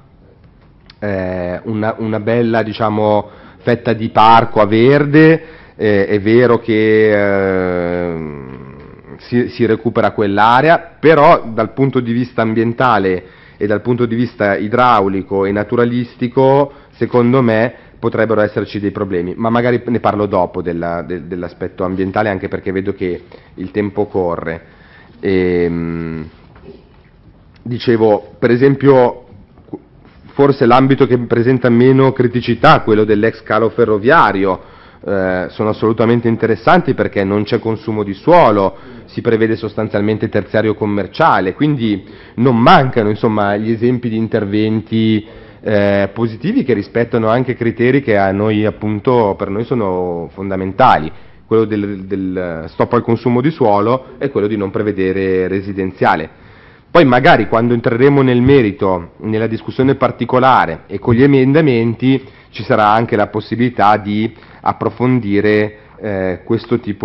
eh, una, una bella, diciamo, fetta di parco a verde, eh, è vero che eh, si, si recupera quell'area, però dal punto di vista ambientale e dal punto di vista idraulico e naturalistico, secondo me potrebbero esserci dei problemi, ma magari ne parlo dopo della, de, dell'aspetto ambientale, anche perché vedo che il tempo corre. E, mh, dicevo, per esempio, forse l'ambito che presenta meno criticità, quello dell'ex calo ferroviario, eh, sono assolutamente interessanti perché non c'è consumo di suolo, si prevede sostanzialmente terziario commerciale, quindi non mancano, insomma, gli esempi di interventi eh, positivi che rispettano anche criteri che a noi, appunto, per noi sono fondamentali, quello del, del stop al consumo di suolo e quello di non prevedere residenziale. Poi magari quando entreremo nel merito, nella discussione particolare e con gli emendamenti, ci sarà anche la possibilità di approfondire eh, questo tipo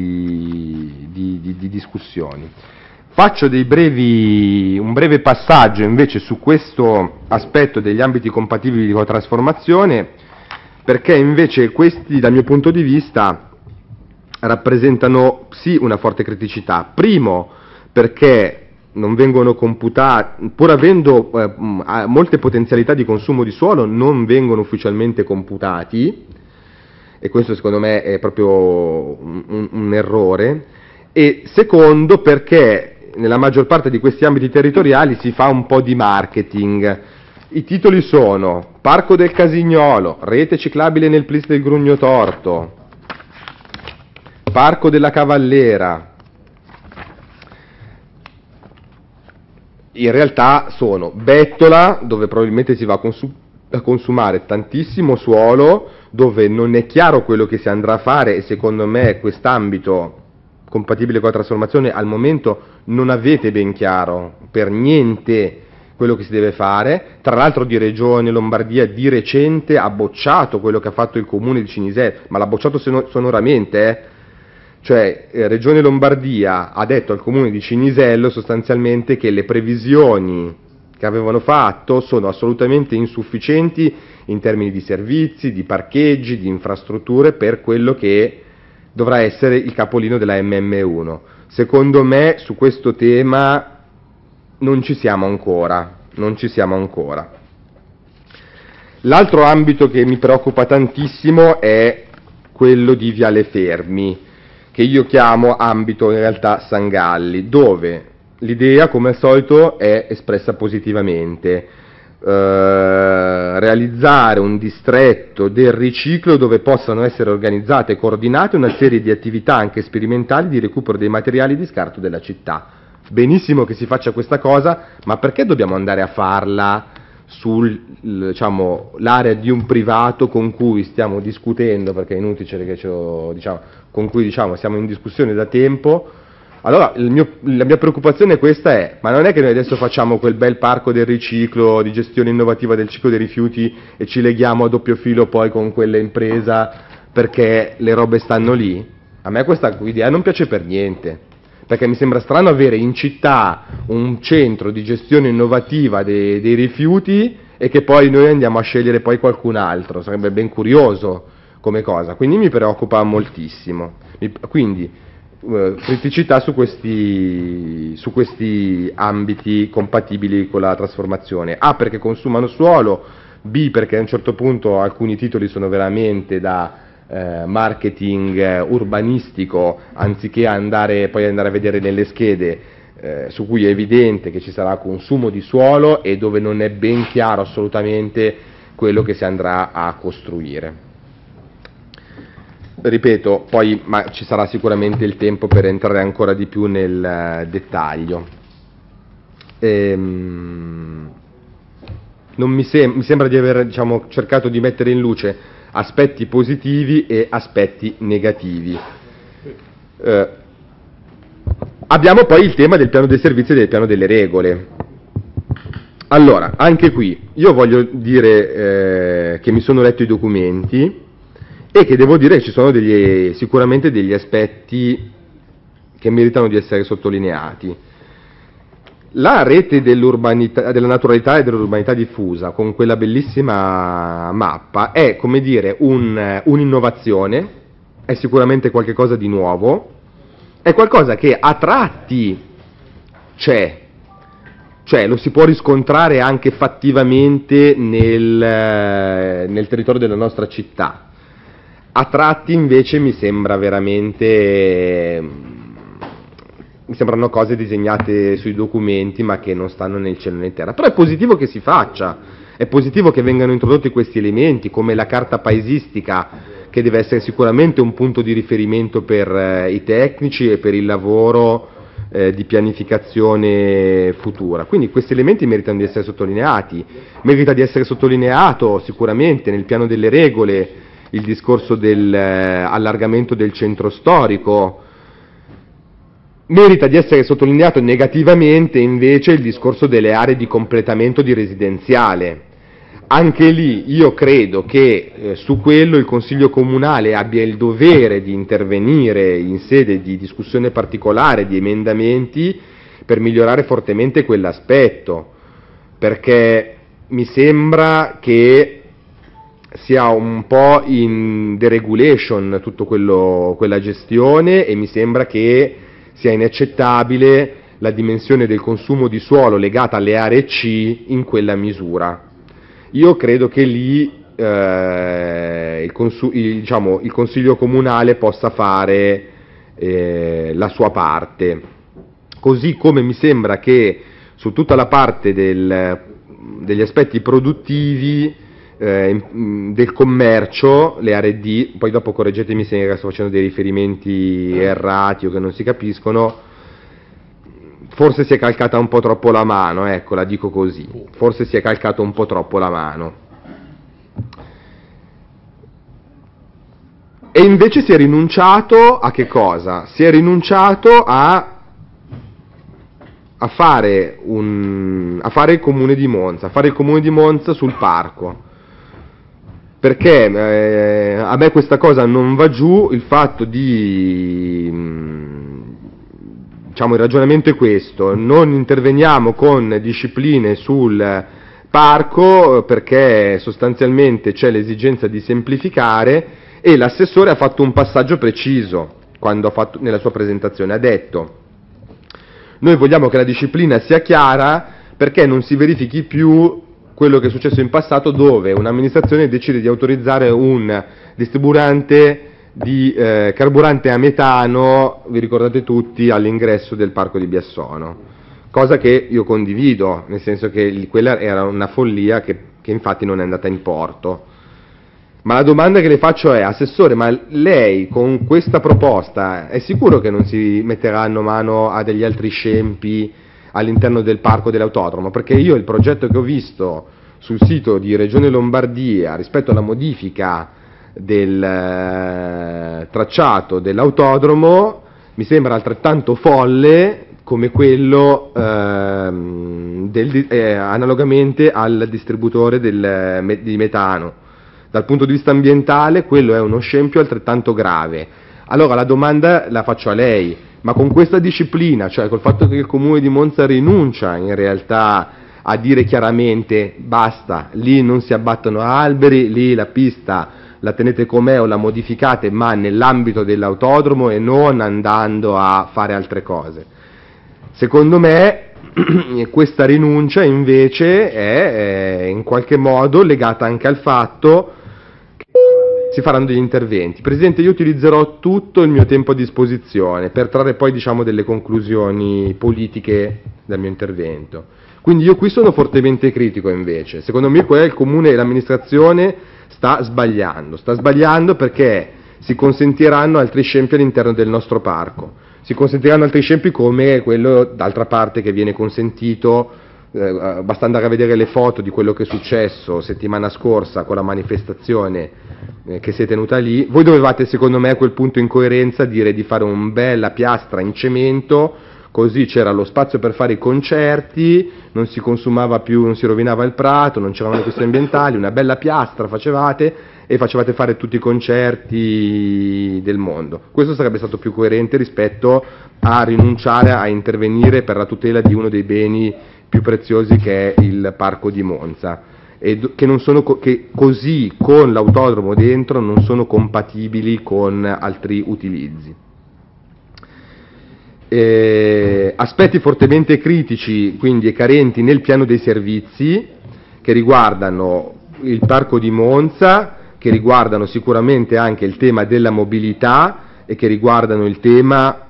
di, di, di, di discussioni. Faccio dei brevi, un breve passaggio invece su questo aspetto degli ambiti compatibili con la trasformazione, perché invece questi, dal mio punto di vista, rappresentano sì una forte criticità. Primo, perché non vengono computati, pur avendo eh, molte potenzialità di consumo di suolo, non vengono ufficialmente computati, e questo secondo me è proprio un, un, un errore. E secondo, perché nella maggior parte di questi ambiti territoriali si fa un po' di marketing. I titoli sono Parco del Casignolo, rete ciclabile nel Plis del Grugno Torto, Parco della Cavallera. In realtà sono Bettola, dove probabilmente si va a, consum- a consumare tantissimo suolo, dove non è chiaro quello che si andrà a fare, e secondo me quest'ambito compatibile con la trasformazione al momento non avete ben chiaro per niente quello che si deve fare. Tra l'altro di Regione Lombardia di recente ha bocciato quello che ha fatto il comune di Cinisello, ma l'ha bocciato sonoramente, eh. Cioè eh, Regione Lombardia ha detto al comune di Cinisello sostanzialmente che le previsioni che avevano fatto sono assolutamente insufficienti in termini di servizi, di parcheggi, di infrastrutture per quello che dovrà essere il capolino della M M uno. Secondo me su questo tema non ci siamo ancora, non ci siamo ancora. L'altro ambito che mi preoccupa tantissimo è quello di Viale Fermi, che io chiamo ambito in realtà Sangalli, dove l'idea, come al solito, è espressa positivamente. Eh, realizzare un distretto del riciclo dove possano essere organizzate e coordinate una serie di attività anche sperimentali di recupero dei materiali di scarto della città. Benissimo che si faccia questa cosa, ma perché dobbiamo andare a farla sul, diciamo, l'area di un privato con cui stiamo discutendo, perché è inutile che ce lo, diciamo, con cui diciamo siamo in discussione da tempo. Allora il mio, la mia preoccupazione questa è, ma non è che noi adesso facciamo quel bel parco del riciclo, di gestione innovativa del ciclo dei rifiuti e ci leghiamo a doppio filo poi con quella impresa perché le robe stanno lì? A me questa idea non piace per niente, perché mi sembra strano avere in città un centro di gestione innovativa dei, dei rifiuti e che poi noi andiamo a scegliere poi qualcun altro, sarebbe ben curioso come cosa, quindi mi preoccupa moltissimo. Quindi eh, criticità su questi, su questi ambiti compatibili con la trasformazione. A, perché consumano suolo, B, perché a un certo punto alcuni titoli sono veramente da Eh, marketing eh, urbanistico, anziché andare poi andare a vedere nelle schede eh, su cui è evidente che ci sarà consumo di suolo e dove non è ben chiaro assolutamente quello che si andrà a costruire. Ripeto, poi ma ci sarà sicuramente il tempo per entrare ancora di più nel uh, dettaglio. Ehm, non mi, sem- mi sembra di aver, diciamo, cercato di mettere in luce aspetti positivi e aspetti negativi. Eh, abbiamo poi il tema del piano dei servizi e del piano delle regole. Allora, anche qui, io voglio dire eh, che mi sono letto i documenti e che devo dire che ci sono degli, sicuramente degli aspetti che meritano di essere sottolineati. La rete dell'urbanità, della naturalità e dell'urbanità diffusa, con quella bellissima mappa, è, come dire, un, un'innovazione, è sicuramente qualcosa di nuovo, è qualcosa che a tratti c'è, cioè lo si può riscontrare anche fattivamente nel, nel territorio della nostra città. A tratti invece mi sembra veramente... mi sembrano cose disegnate sui documenti ma che non stanno nel cielo né in terra, però è positivo che si faccia, è positivo che vengano introdotti questi elementi come la carta paesistica, che deve essere sicuramente un punto di riferimento per eh, i tecnici e per il lavoro eh, di pianificazione futura, quindi questi elementi meritano di essere sottolineati. Merita di essere sottolineato sicuramente nel piano delle regole il discorso dell'allargamento del centro storico. Merita di essere sottolineato negativamente invece il discorso delle aree di completamento di residenziale. Anche lì io credo che eh, su quello il Consiglio Comunale abbia il dovere di intervenire in sede di discussione particolare, di emendamenti, per migliorare fortemente quell'aspetto, perché mi sembra che sia un po' in deregulation tutto quello, quella gestione, e mi sembra che sia inaccettabile la dimensione del consumo di suolo legata alle aree C in quella misura. Io credo che lì eh, il, consu- il, diciamo, il Consiglio Comunale possa fare eh, la sua parte, così come mi sembra che su tutta la parte del, degli aspetti produttivi eh, del commercio, le aree D, poi dopo correggetemi se sto facendo dei riferimenti errati o che non si capiscono, forse si è calcata un po' troppo la mano, ecco, la dico così, forse si è calcato un po' troppo la mano. E invece si è rinunciato a che cosa? Si è rinunciato a, a, fare, un, a fare il Comune di Monza, a fare il Comune di Monza sul parco. Perché eh, a me questa cosa non va giù, il fatto di, diciamo, il ragionamento è questo: non interveniamo con discipline sul parco perché sostanzialmente c'è l'esigenza di semplificare, e l'assessore ha fatto un passaggio preciso quando ha fatto, nella sua presentazione, ha detto: noi vogliamo che la disciplina sia chiara perché non si verifichi più quello che è successo in passato, dove un'amministrazione decide di autorizzare un distribuente di eh, carburante a metano, vi ricordate tutti, all'ingresso del parco di Biassono, cosa che io condivido, nel senso che quella era una follia che, che infatti non è andata in porto. Ma la domanda che le faccio è: assessore, ma lei con questa proposta è sicuro che non si metteranno mano a degli altri scempi all'interno del parco dell'autodromo? Perché io il progetto che ho visto sul sito di Regione Lombardia rispetto alla modifica del eh, tracciato dell'autodromo mi sembra altrettanto folle come quello ehm, del, eh, analogamente al distributore del, me, di metano. Dal punto di vista ambientale quello è uno scempio altrettanto grave. Allora la domanda la faccio a lei, ma con questa disciplina, cioè col fatto che il Comune di Monza rinuncia in realtà a dire chiaramente basta, lì non si abbattono alberi, lì la pista la tenete com'è o la modificate, ma nell'ambito dell'autodromo e non andando a fare altre cose. Secondo me questa rinuncia invece è, è in qualche modo legata anche al fatto che si faranno degli interventi. Presidente, io utilizzerò tutto il mio tempo a disposizione per trarre poi, diciamo, delle conclusioni politiche dal mio intervento. Quindi io qui sono fortemente critico invece. Secondo me qua il Comune e l'amministrazione sta sbagliando, sta sbagliando perché si consentiranno altri scempi all'interno del nostro parco. Si consentiranno altri scempi come quello d'altra parte che viene consentito, eh, basta andare a vedere le foto di quello che è successo settimana scorsa con la manifestazione eh, che si è tenuta lì. Voi dovevate, secondo me, a quel punto in coerenza dire di fare una bella piastra in cemento, così c'era lo spazio per fare i concerti, non si consumava più, non si rovinava il prato, non c'erano le questioni ambientali, una bella piastra facevate e facevate fare tutti i concerti del mondo. Questo sarebbe stato più coerente rispetto a rinunciare a intervenire per la tutela di uno dei beni più preziosi che è il parco di Monza, e che, non sono, che così con l'autodromo dentro non sono compatibili con altri utilizzi. Eh, aspetti fortemente critici quindi e carenti nel piano dei servizi che riguardano il parco di Monza, che riguardano sicuramente anche il tema della mobilità e che riguardano il tema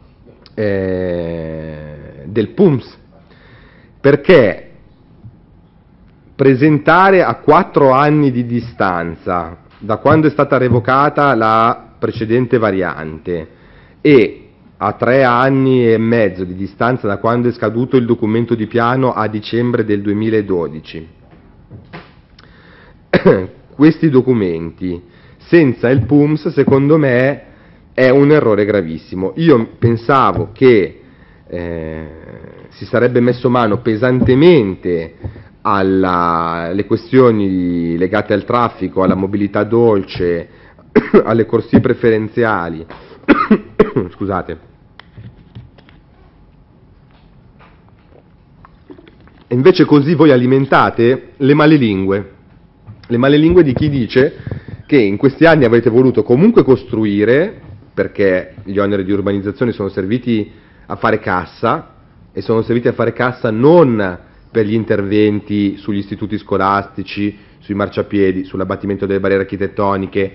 eh, del P U M S, perché presentare a quattro anni di distanza da quando è stata revocata la precedente variante e a tre anni e mezzo di distanza da quando è scaduto il documento di piano a dicembre del duemiladodici, questi documenti senza il P U M S secondo me è un errore gravissimo. Io pensavo che eh, si sarebbe messo mano pesantemente alle questioni legate al traffico, alla mobilità dolce, alle corsie preferenziali. Scusate. E invece così voi alimentate le malelingue, le malelingue di chi dice che in questi anni avete voluto comunque costruire, perché gli oneri di urbanizzazione sono serviti a fare cassa, e sono serviti a fare cassa non per gli interventi sugli istituti scolastici, sui marciapiedi, sull'abbattimento delle barriere architettoniche,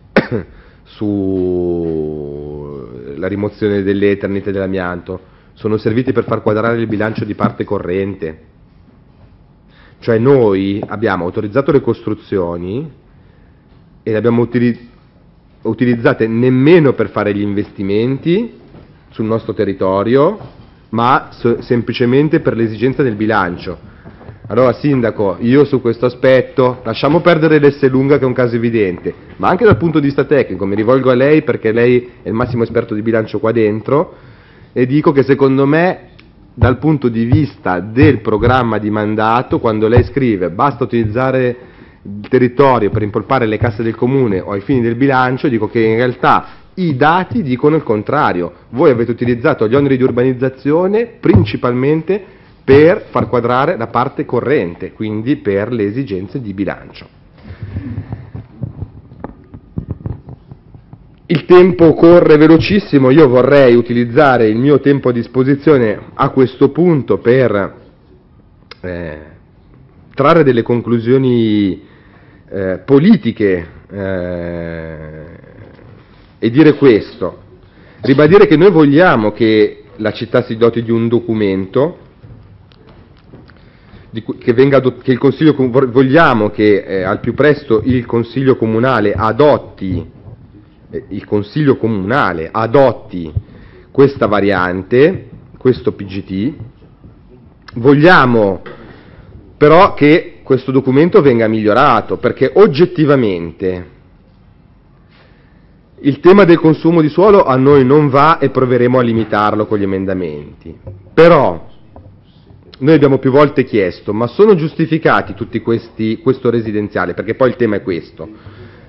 sulla rimozione dell'Eternit e dell'amianto, sono serviti per far quadrare il bilancio di parte corrente. Cioè noi abbiamo autorizzato le costruzioni e le abbiamo utili- utilizzate nemmeno per fare gli investimenti sul nostro territorio, ma so- semplicemente per l'esigenza del bilancio. Allora, Sindaco, io su questo aspetto, lasciamo perdere l'Esselunga che è un caso evidente, ma anche dal punto di vista tecnico, mi rivolgo a lei perché lei è il massimo esperto di bilancio qua dentro, e dico che secondo me, dal punto di vista del programma di mandato, quando lei scrive basta utilizzare il territorio per impolpare le casse del comune o ai fini del bilancio, dico che in realtà i dati dicono il contrario. Voi avete utilizzato gli oneri di urbanizzazione principalmente per far quadrare la parte corrente, quindi per le esigenze di bilancio. Il tempo corre velocissimo, io vorrei utilizzare il mio tempo a disposizione a questo punto per eh, trarre delle conclusioni eh, politiche eh, e dire questo, ribadire che noi vogliamo che la città si doti di un documento, di cui, che, venga, che il Consiglio, vogliamo che eh, al più presto il Consiglio Comunale adotti il Consiglio Comunale adotti questa variante, questo P G T. Vogliamo però che questo documento venga migliorato, perché oggettivamente il tema del consumo di suolo a noi non va e proveremo a limitarlo con gli emendamenti. Però noi abbiamo più volte chiesto, ma sono giustificati tutti questi, questo residenziale, perché poi il tema è questo.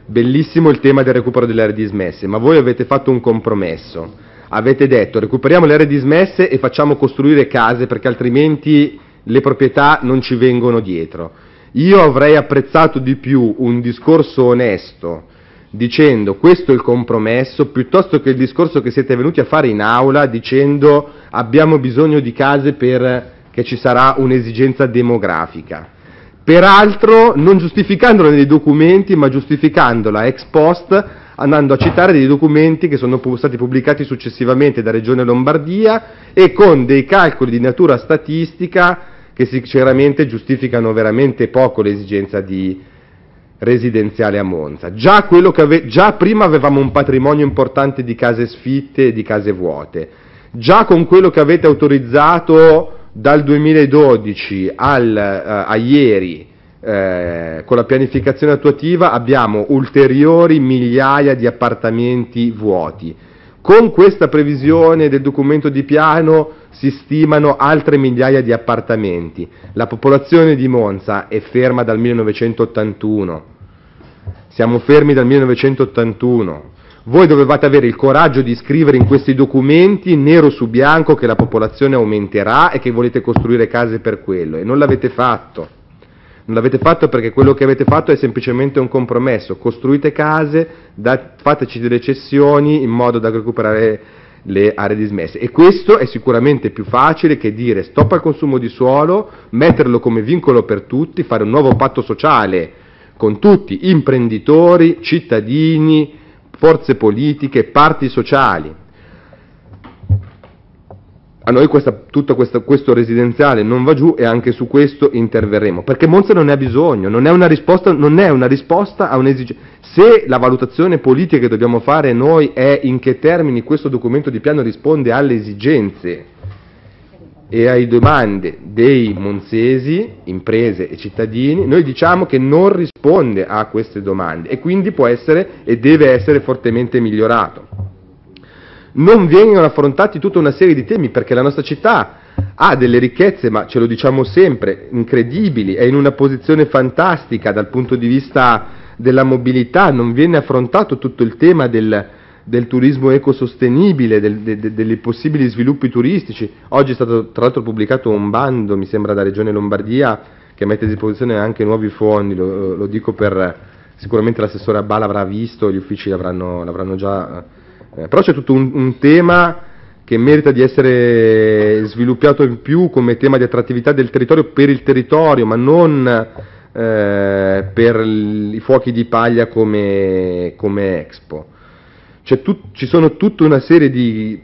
bellissimo il tema del recupero delle aree dismesse, ma voi avete fatto un compromesso, avete detto recuperiamo le aree dismesse e facciamo costruire case perché altrimenti le proprietà non ci vengono dietro. Io avrei apprezzato di più un discorso onesto dicendo questo è il compromesso, piuttosto che il discorso che siete venuti a fare in aula dicendo abbiamo bisogno di case perché ci sarà un'esigenza demografica. Peraltro non giustificandola nei documenti, ma giustificandola ex post, andando a citare dei documenti che sono stati pubblicati successivamente da Regione Lombardia e con dei calcoli di natura statistica che sinceramente giustificano veramente poco l'esigenza di residenziale a Monza. Già, quello che ave- già prima avevamo un patrimonio importante di case sfitte e di case vuote, già con quello che avete autorizzato dal duemiladodici al, eh, a ieri eh, con la pianificazione attuativa abbiamo ulteriori migliaia di appartamenti vuoti. Con questa previsione del documento di piano si stimano altre migliaia di appartamenti. La popolazione di Monza è ferma dal millenovecentottantuno. Siamo fermi dal millenovecentottantuno. Voi dovevate avere il coraggio di scrivere in questi documenti nero su bianco che la popolazione aumenterà e che volete costruire case per quello, e non l'avete fatto. Non l'avete fatto perché quello che avete fatto è semplicemente un compromesso. Costruite case, da, fateci delle cessioni in modo da recuperare le aree dismesse. E questo è sicuramente più facile che dire stop al consumo di suolo, metterlo come vincolo per tutti, fare un nuovo patto sociale con tutti, imprenditori, cittadini, forze politiche, parti sociali. A noi questa, tutto questo, questo residenziale non va giù e anche su questo interverremo, perché Monza non ne ha bisogno, non è una risposta, non è una risposta a un'esigenza. Se la valutazione politica che dobbiamo fare noi è in che termini questo documento di piano risponde alle esigenze e alle domande dei monzesi, imprese e cittadini, noi diciamo che non risponde a queste domande e quindi può essere e deve essere fortemente migliorato. Non vengono affrontati tutta una serie di temi perché la nostra città ha delle ricchezze, ma ce lo diciamo sempre, incredibili, è in una posizione fantastica dal punto di vista della mobilità, non viene affrontato tutto il tema del, del turismo ecosostenibile, del, de, de, dei possibili sviluppi turistici. Oggi è stato tra l'altro pubblicato un bando, mi sembra, da Regione Lombardia che mette a disposizione anche nuovi fondi, lo, lo dico per, sicuramente l'assessore Abba l'avrà visto, gli uffici l'avranno, l'avranno già... Eh, però c'è tutto un, un tema che merita di essere sviluppato in più come tema di attrattività del territorio per il territorio, ma non eh, per l- i fuochi di paglia come, come Expo. C'è tut- ci sono tutta una serie di,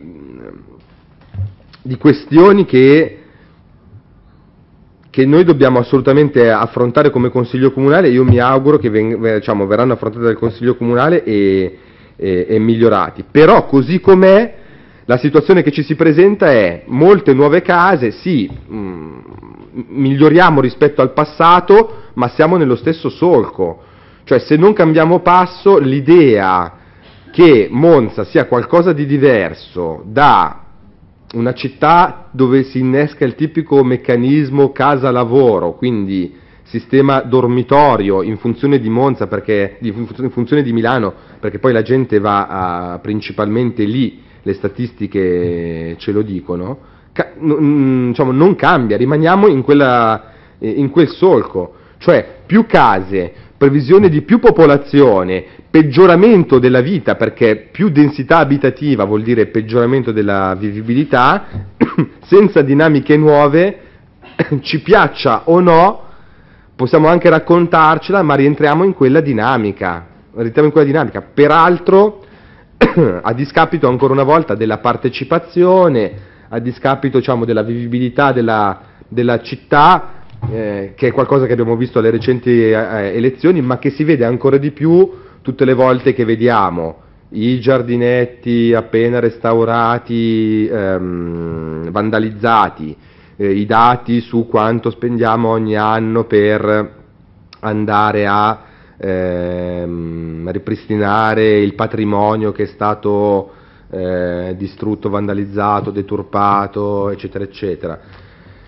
di questioni che, che noi dobbiamo assolutamente affrontare come Consiglio Comunale. Io mi auguro che veng- diciamo, verranno affrontate dal Consiglio Comunale e E, e migliorati, però così com'è la situazione che ci si presenta è molte nuove case, sì, mh, miglioriamo rispetto al passato, ma siamo nello stesso solco, cioè se non cambiamo passo l'idea che Monza sia qualcosa di diverso da una città dove si innesca il tipico meccanismo casa-lavoro, quindi sistema dormitorio in funzione di Monza, perché, in funzione di Milano, perché poi la gente va a, principalmente lì, le statistiche ce lo dicono, ca- n- diciamo, non cambia, rimaniamo in, quella, in quel solco, cioè più case, previsione di più popolazione, peggioramento della vita, perché più densità abitativa vuol dire peggioramento della vivibilità, senza dinamiche nuove, ci piaccia o no, possiamo anche raccontarcela, ma rientriamo in quella dinamica, rientriamo in quella dinamica. Peraltro, a discapito ancora una volta della partecipazione, a discapito diciamo, della vivibilità della, della città, eh, che è qualcosa che abbiamo visto alle recenti eh, elezioni, ma che si vede ancora di più tutte le volte che vediamo i giardinetti appena restaurati, ehm, vandalizzati, Eh, i dati su quanto spendiamo ogni anno per andare a ehm, ripristinare il patrimonio che è stato eh, distrutto, vandalizzato, deturpato, eccetera, eccetera.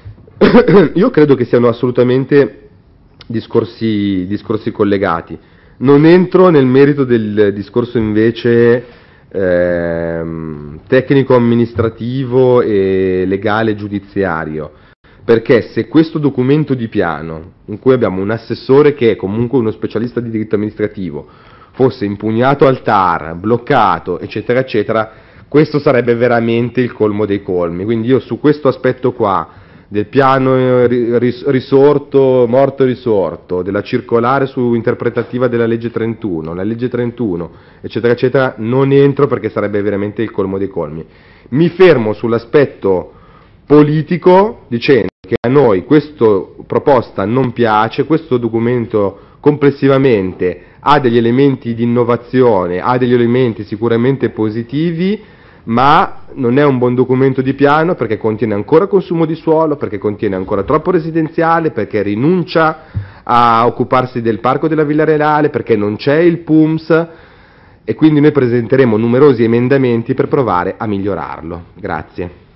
Io credo che siano assolutamente discorsi, discorsi collegati. Non entro nel merito del discorso invece ehm, tecnico-amministrativo e legale giudiziario, perché se questo documento di piano, in cui abbiamo un assessore che è comunque uno specialista di diritto amministrativo, fosse impugnato al T A R, bloccato, eccetera, eccetera, questo sarebbe veramente il colmo dei colmi. Quindi io su questo aspetto qua, del piano risorto, morto e risorto, della circolare su interpretativa della legge trentuno, la legge trentuno, eccetera, eccetera, non entro perché sarebbe veramente il colmo dei colmi. Mi fermo sull'aspetto politico dicendo che a noi questa proposta non piace, questo documento complessivamente ha degli elementi di innovazione, ha degli elementi sicuramente positivi, ma non è un buon documento di piano perché contiene ancora consumo di suolo, perché contiene ancora troppo residenziale, perché rinuncia a occuparsi del parco della Villa Reale, perché non c'è il P U M S, e quindi noi presenteremo numerosi emendamenti per provare a migliorarlo. Grazie.